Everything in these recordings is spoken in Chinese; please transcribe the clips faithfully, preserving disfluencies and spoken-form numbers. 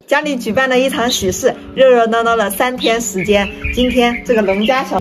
家里举办了一场喜事，热热闹闹了三天时间。今天这个农家小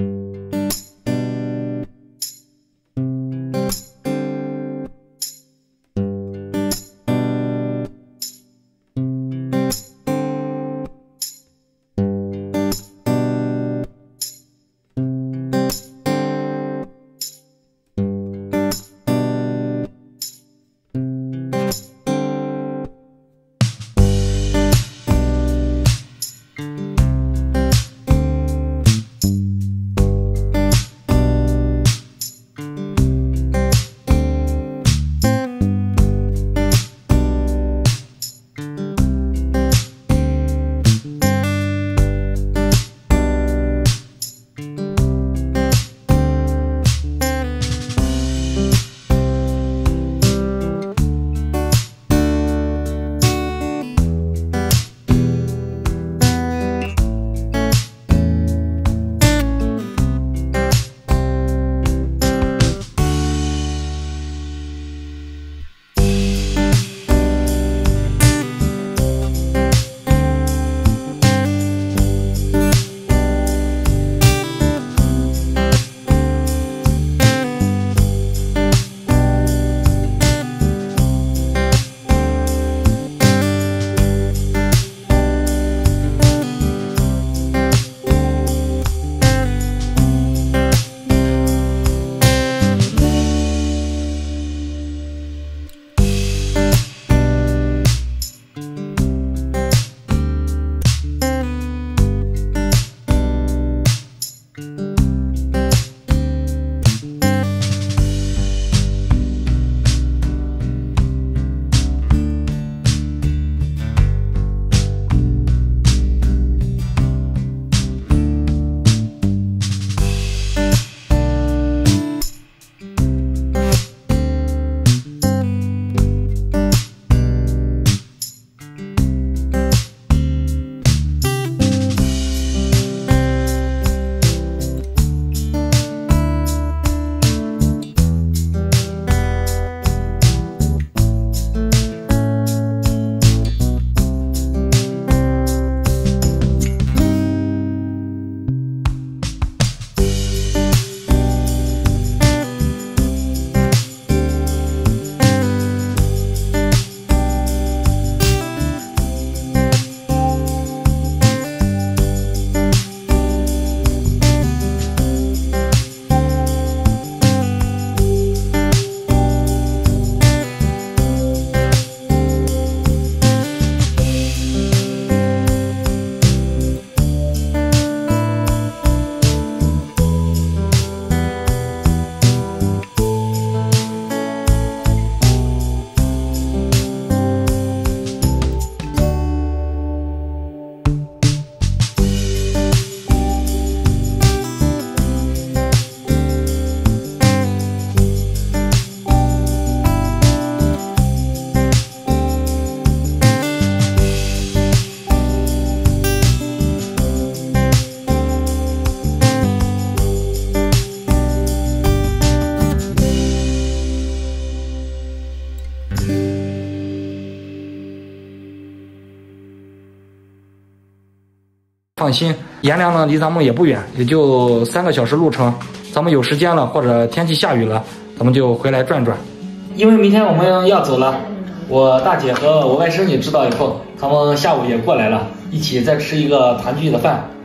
放心，阎良呢离咱们也不远，也就三个小时路程。咱们有时间了，或者天气下雨了，咱们就回来转转。因为明天我们要走了，我大姐和我外甥女知道以后，他们下午也过来了，一起再吃一个团聚的饭。